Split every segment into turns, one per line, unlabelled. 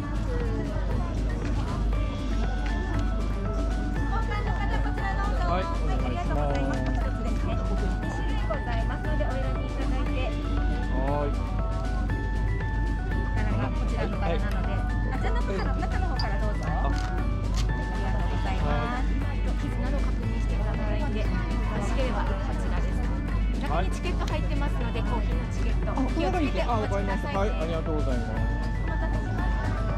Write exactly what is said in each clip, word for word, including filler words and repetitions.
はい、お願いします。はい。
柄がこちらの柄なので、あちらの方から中の方からどうぞ。ありがとうございます。傷など確認していただいて、よろしければこちらです。中にチケット入ってますので、コーヒーのチケット気をつけてお待ちくださいね。
はい、ありがとうございます。
お待たせしました。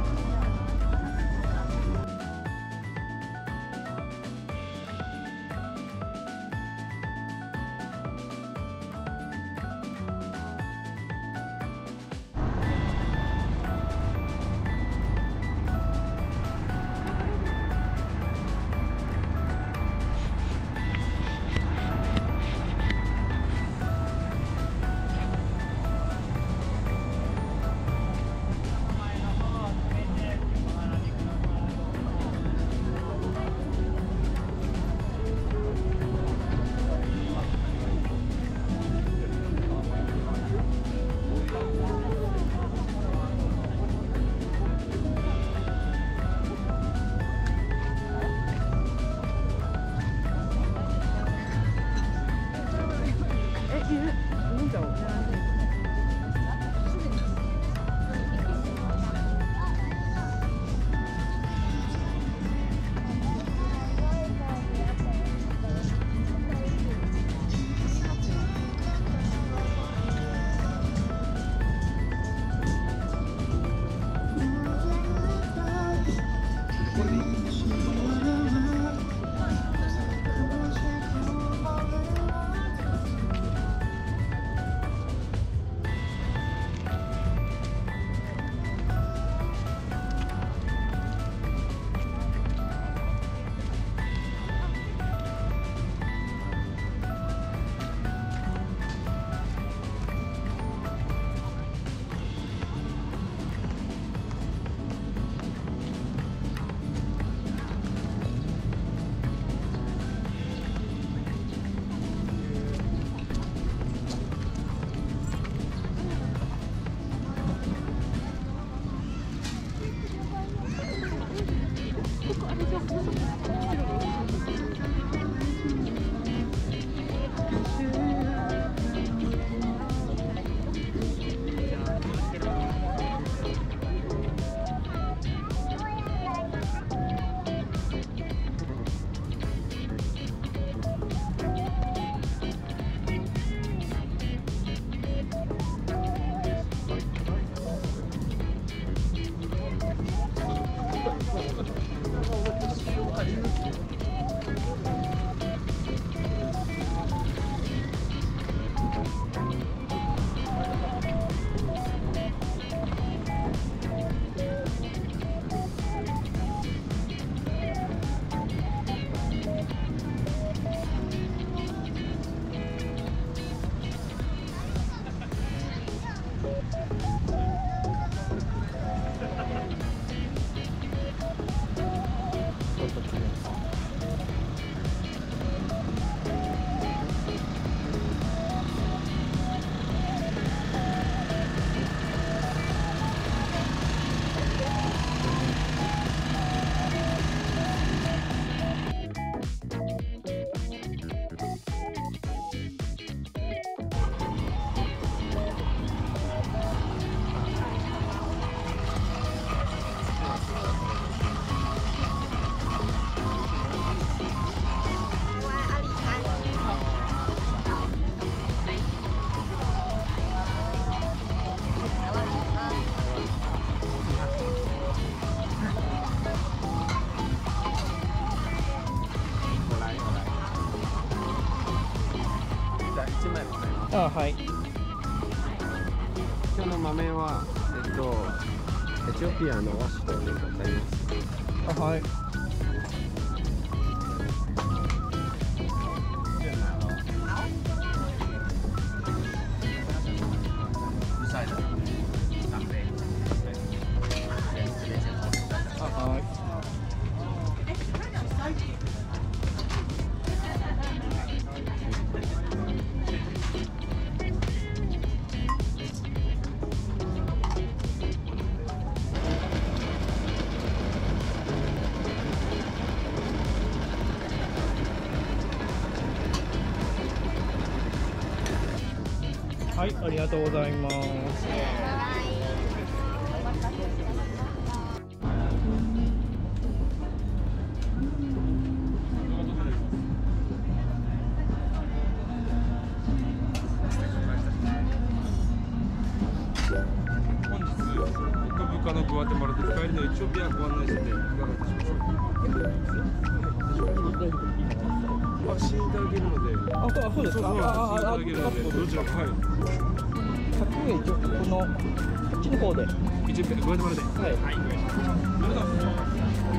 あ、はい。
今日の豆は、えっと、エチオピアのワシトンでございます。
あ、はい。あ、はい。 はい、ありがとうございます。
本日、奥深のグアテマラと帰りのエチオピアご案内していかがいたしましょうか。発信いただけるので、
あ、そう、あ、そうですか。あ、あ、あ、
発信いただけるので、どちらか、はい。
ひゃくえん、ちょっとこの、こっちの方で。
エチオピア、グアテマラで。
はい。
はい、お願いします。ありがとうございます。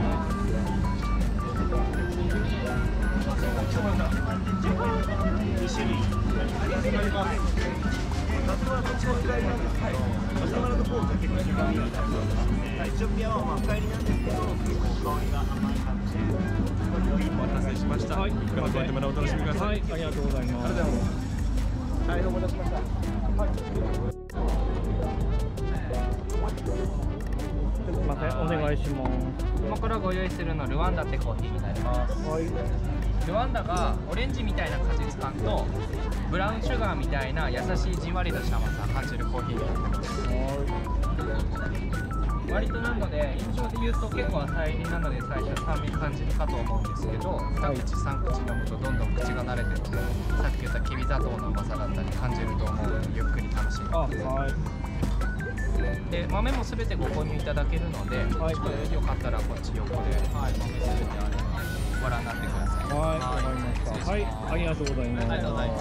に種類あります。夏はこっちの使いなんですけど、マシュマロの方が結構苦味があります。エチオピアはまあ深入りなんですけど、結構香りが甘い感じで。お待たせしました。
はい、
グアテマラお楽しみください。
はい、ありがとうございます。
ありがとうございます。はい、お待たせしました。
すみません、お願いします。
今からご用意するのルワンダってコーヒーになります。
はい。
ルワンダがオレンジみたいな果実感とブラウンシュガーみたいな優しいじんわりとした甘さを感じるコーヒーになります。割となので印象で言うと結構浅入りなので最初酸味感じるかと思うんですけど、に口さん口飲むとどんどん口が慣れてってさっき言ったきび砂糖の甘さだったり感じると思うのでゆっくり楽しんでください。
あ、はい。
で豆もすべてご購入いただけるので、
はい、
よかったらこっち横で、はい、豆すべてあるのでご覧になってください。
はい、わかりました。はい、ありがとうございます。
ありがとうござい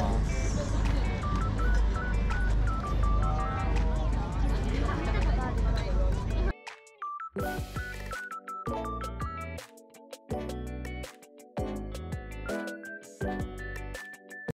ます。